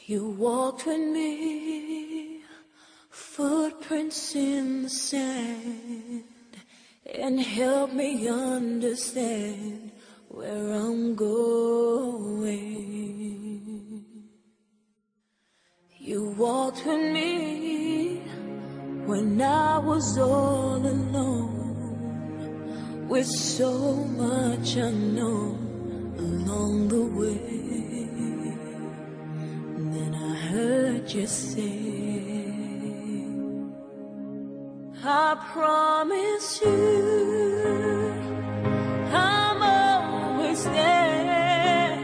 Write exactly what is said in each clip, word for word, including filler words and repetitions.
You walked with me, footprints in the sand, and helped me understand where I'm going. You walked with me when I was all alone, with so much unknown along the way. Then I heard you say, I promise you I'm always there.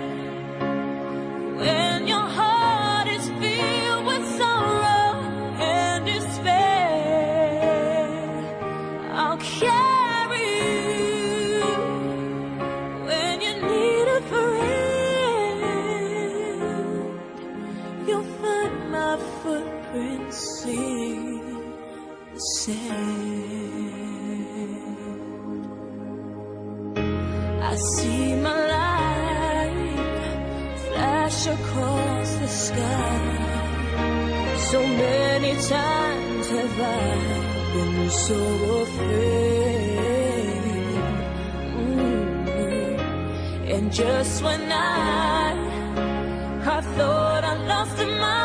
When your heart is filled with sorrow and despair, I'll carry you. When you need a friend, you'll find my footprints in the sand. I see my light flash across the sky. So many times have I been so afraid. Mm-hmm. And just when I, I thought I lost my